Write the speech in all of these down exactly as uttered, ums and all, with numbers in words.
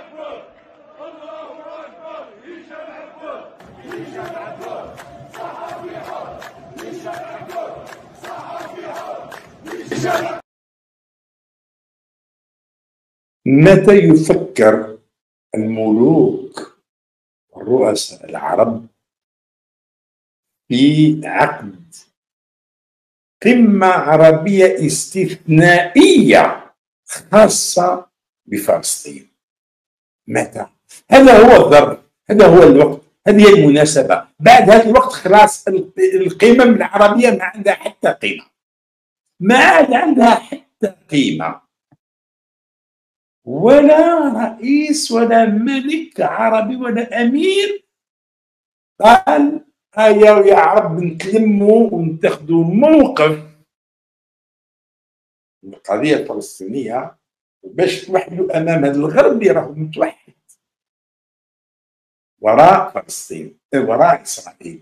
متى يفكر الملوك والرؤساء العرب في عقد قمة عربية استثنائية خاصة بفلسطين؟ متى؟ هذا هو الظرف، هذا هو الوقت، هذه المناسبة. بعد هذا الوقت خلاص القمم العربية ما عندها حتى قيمة، ما عاد عندها حتى قيمة. ولا رئيس ولا ملك عربي ولا أمير قال هيا يا عرب نتلموا ونتخذوا موقف القضية الفلسطينية باش توحدوا أمام هذا الغرب اللي راه متوحد وراء فلسطين، وراء إسرائيل.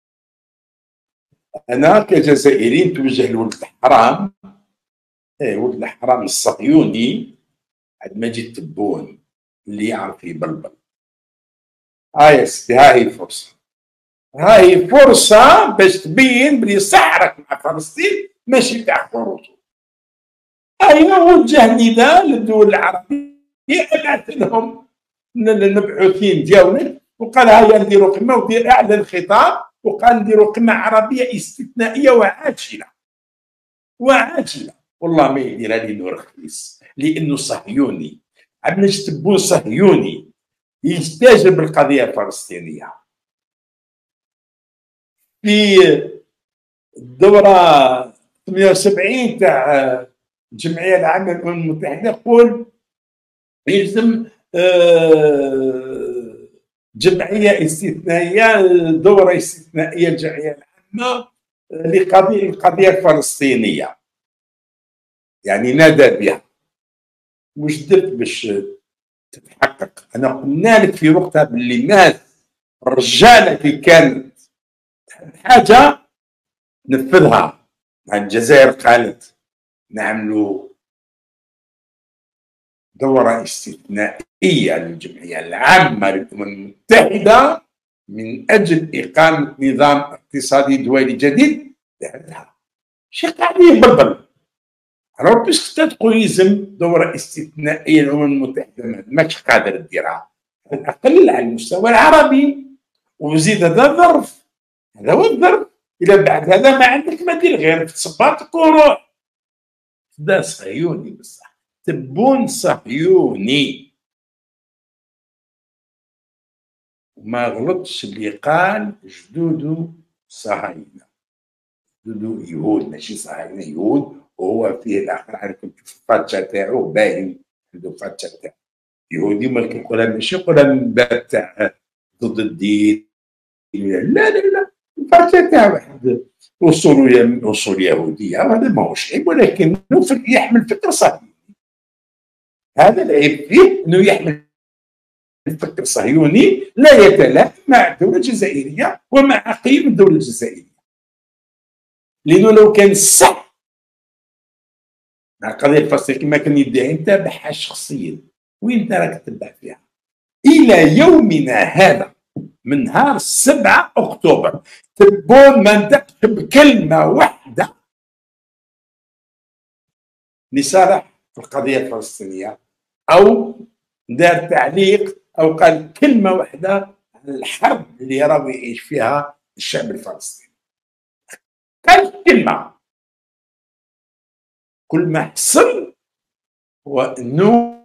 أنا كجزائري نتوجه لولد الحرام، إيه ولد الحرام الصهيوني عبد المجيد تبون اللي يعرف يبلبل. هاي هاي الفرصة، هاي فرصة باش تبين بلي صحرك مع فلسطين ماشي تاع خروج. أيوة، وجه نداء للدول العربية، ابعث لهم المبعوثين ديالنا وقال هيا نديروا قمة، ودير أعلن خطاب وقال نديروا قمة عربية استثنائية وعاجلة وعاجلة. والله ما يديرها لي نور خليس لأنه صهيوني، عبد المجيد تبون صهيوني يستاجر بالقضية الفلسطينية. في الدورة ثمانية وسبعين تاع الجمعية العامة للأمم المتحدة يقول يلزم جمعية استثنائية، دورة استثنائية الجمعية العامة لقضية القضية الفلسطينية، يعني نادى بها. واش درت باش تتحقق؟ أنا قلنا لك في وقتها باللي الناس الرجالة اللي كانت حاجة نفذها. الجزائر قالت نعملوا دورة استثنائية للجمعية العامة للأمم المتحدة من أجل إقامة نظام اقتصادي دولي جديد لها. شي قاعد يبلبل. راه باش تقول يلزم دورة استثنائية للأمم المتحدة ماكش قادر ديرها، على الأقل على المستوى العربي. وزيد هذا ظرف، هذا هو الظرف. إذا بعد هذا ما عندك ما دير غير تصباتك وروح. دا صهيوني بصح، تبون صهيوني. وما غلطش اللي قال جدودو صهاينة، جدودو يهود ماشي صهاينة، يهود. وهو فيه الآخر عارف الفاتشة تاعو باين، عنده فاتشة تاعو يهودي، ولكن يقولها ماشي يقولها من باب تاع ضد الدين، لا لا لا، الفاتشة تاع واحد أصول أصول يهودية، هذا ماهوش عيب، ولكنه يحمل فكر صهيوني. هذا العيب فيه انه يحمل الفكر الصهيوني لا يتلائم مع الدوله الجزائريه ومع قيم الدوله الجزائريه. لانه لو كان صح مع القضيه الفلسطينيه كما كان يدعي انت بحث شخصيا، وين انت راك تتبع فيها؟ الى يومنا هذا من نهار سبعة اكتوبر تبون ما نطقش بكلمه واحده لصالح القضيه الفلسطينيه، او دار تعليق او قال كلمه واحده عن الحرب اللي راه يعيش فيها الشعب الفلسطيني. قال كلمه. كل ما حصل هو انه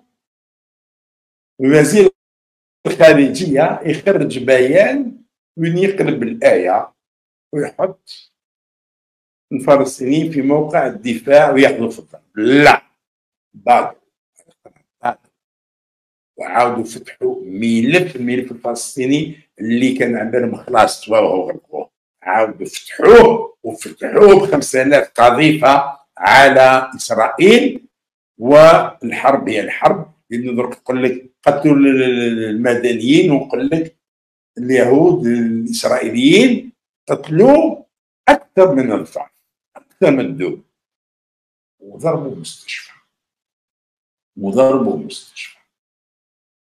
وزير الخارجيه يخرج بيان وين يقلب الايه ويحط الفلسطينيين في موقع الدفاع وياخذوا في الضرب. لا، باطل. وعاودوا فتحوا ملف الملف الفلسطيني اللي كان على بالهم خلاص تواوهوا غلقوه، عاودوا فتحوه وفتحوه ب خمسة آلاف قذيفه على اسرائيل. والحرب هي الحرب، لانه درك نقول لك قتلوا المدنيين، ونقول لك اليهود الاسرائيليين قتلوا اكثر من الضعف، اكثر من الدول، وضربوا مستشفى وضربوا مستشفى.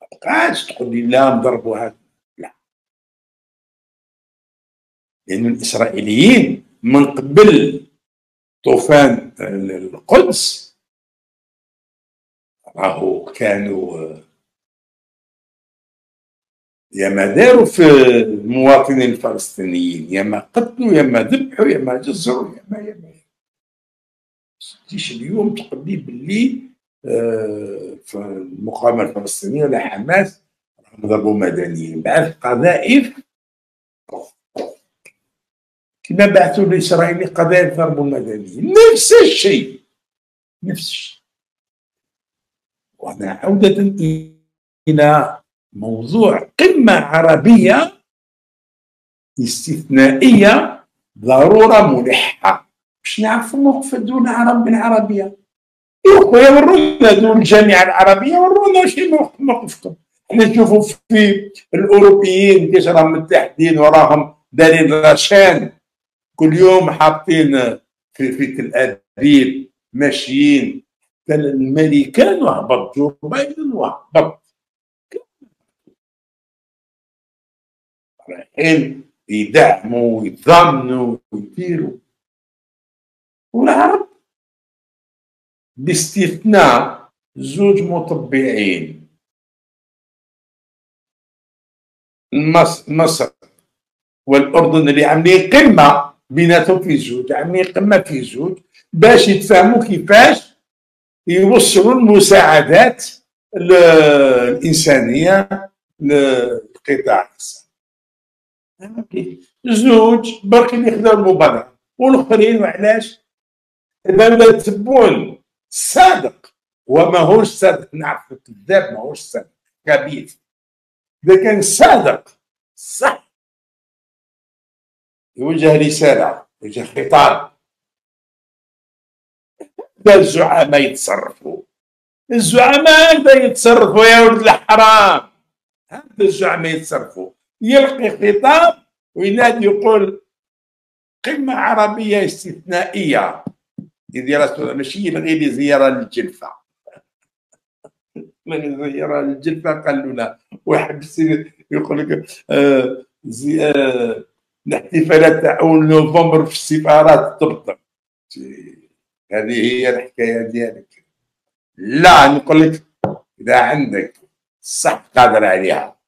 مابقاش تقول لي لا نضربوها، لا، لأن الإسرائيليين من قبل طوفان القدس راهو كانوا يا ما داروا في المواطنين الفلسطينيين، يا ما قتلوا يا ما ذبحوا يا ما جزروا يا ما يا ما تجيش اليوم تقول لي باللي آه في المقاومه الفلسطينيه ولا حماس ضربوا مدنيين. بعث قذائف كما بعثوا لاسرائيل قذائف ضربوا المدنيين، نفس الشيء نفس الشيء. وهنا عوده الى موضوع قمه عربيه استثنائيه ضروره ملحه باش نعرفوا موقف الدول العربيه. يا خويا ورونا دول الجامعه العربيه، ورونا واش موقفكم. احنا نشوفوا في الاوروبيين كيفاش راهم متحدين وراهم دارين رشان كل يوم حاطين في, في تل ابيب ماشيين. الامريكان وهبط جو بايدن وهبط رايحين يدعموا ويضمنوا ويديروا، والعرب باستثناء زوج مطبعين، مصر والاردن اللي عاملين قمه بيناتهم في زوج، عاملين قمه في زوج باش يتفاهموا كيفاش يوصلوا المساعدات الانسانيه لقطاع غزه. زوج برك اللي خداو المبادره، والاخرين وعلاش؟ دوله تبون صادق وماهوش صادق، نعرف الكذاب ماهوش صادق خبيث. اذا كان صادق صح يوجه رساله، يوجه خطاب. الزعماء يتصرفوا، الزعماء هكذا يتصرفوا يا ولد الحرام، هكذا الزعماء يتصرفوا. يلقي خطاب وينادي يقول قمه عربيه استثنائيه يدير، ماشي يلغي لي زياره للجلفه. من زياره للجلفه قالوا لا، ويحبس يقول لك آه زي آه الاحتفالات تاع اول نوفمبر في السفارات تبطل. هذه هي الحكايه ديالك. لا نقول لك اذا عندك صح قادر عليها،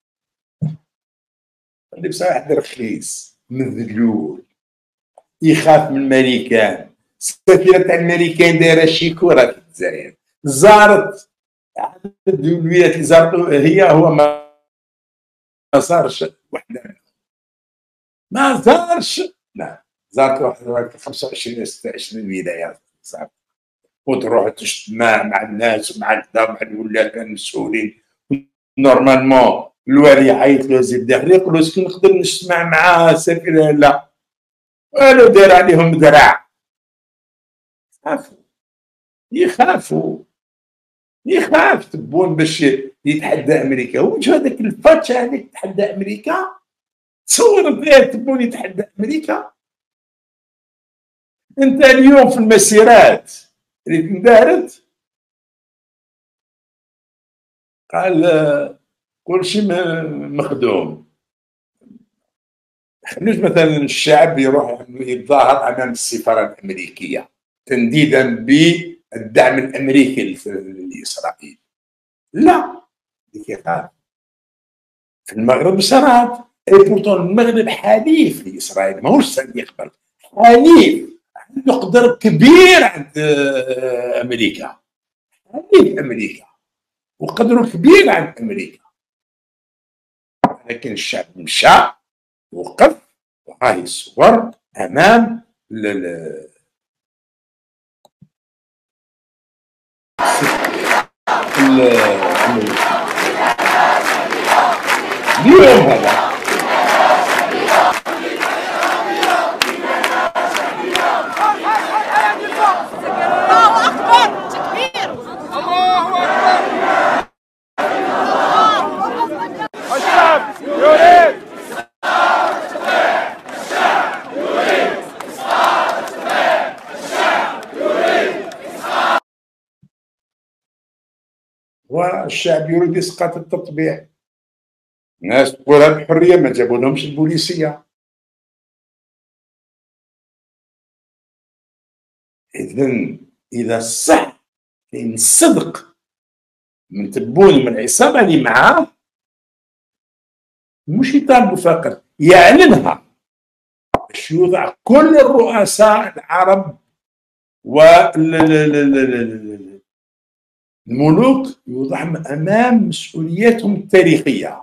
اللي بصح واحد رخيص مذلول يخاف من الامريكان. السفيره تاع الامريكان دايره شيكوره في الجزائر، زارت الولايات اللي زارت هي، هو ما زارش وحده، ما زارش، لا زارت واحد خمسة وعشرين ستة وعشرين ولايه صعب. وتروح تجتمع مع الناس ومع كذا مع الولاد المسؤولين. نورمالمون الوالي يعيط له زيد داخلي يقول له اسكو نقدر نجتمع مع السفير؟ لا، والو داير عليهم ذراع. يخافوا يخافوا يخاف تبون باش يتحدى امريكا. وجه هذاك الفاتشه هذيك تحدى امريكا، تصور فيها تبون يتحدى امريكا. انت اليوم في المسيرات اللي تندارت قال كلشي مخدوم. خلوش مثلا الشعب يروح يتظاهر امام السفاره الامريكيه تنديدا بالدعم الامريكي لاسرائيل، لا. يخاف. في المغرب صارت اي بورتون المغرب حليف لاسرائيل، ماهوش صديق بل حليف، عنده قدر كبير عند امريكا، حليف امريكا وقدره كبير عند امريكا. لكن الشعب مشى وقف وهاي الصور امام ال اليوم هذا الله اكبر، تكبير، الله اكبر. الشعب يريد، الشعب يريد إسقاط الشعب يريد إسقاط. والشعب يريد اسقاط التطبيع. الناس تقولها بحريه، ما جابوا لهمش البوليسيه. اذا اذا صح كاين الصدق من تبون من العصابه اللي معاه، مش يطالبوا فقط، يعلنها باش يوضع كل الرؤساء العرب والملوك يوضعهم امام مسؤولياتهم التاريخيه.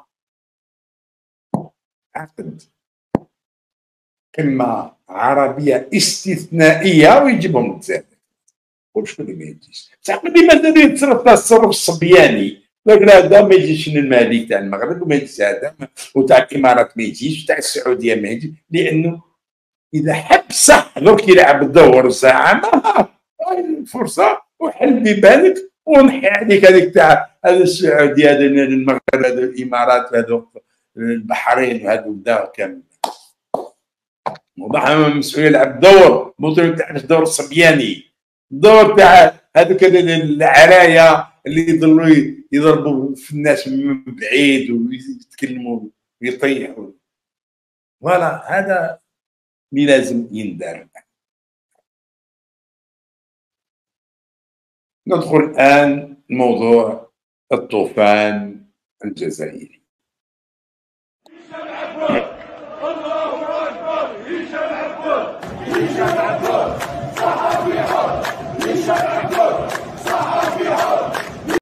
عقد قمه عربيه استثنائيه ويجيبهم الجزائر، وشكون اللي ما يجيش؟ تعقل لي مازال يتصرف التصرف الصبياني، لكن هذا ما يجيش من المالك تاع المغرب وما يجيش هذا، وتاع الامارات ما يجيش، وتاع السعوديه ما يجيش، لانه اذا حب صح درك يلعب الدور ساعه ما فرصه وحل ببالك ونحي عليك هذيك تاع هذا السعوديه هذا المغرب هذا الامارات هذا البحرين وهذا الدار كامل. موضوع مسؤوليه يلعب دور مو تاع الدور الصبياني، الدور تاع هذوك العرايا اللي يضلوا يضربوا في الناس من بعيد ويتكلموا ويطيحوا. فوالا هذا اللي لازم يندار. ندخل الآن موضوع الطوفان الجزائري.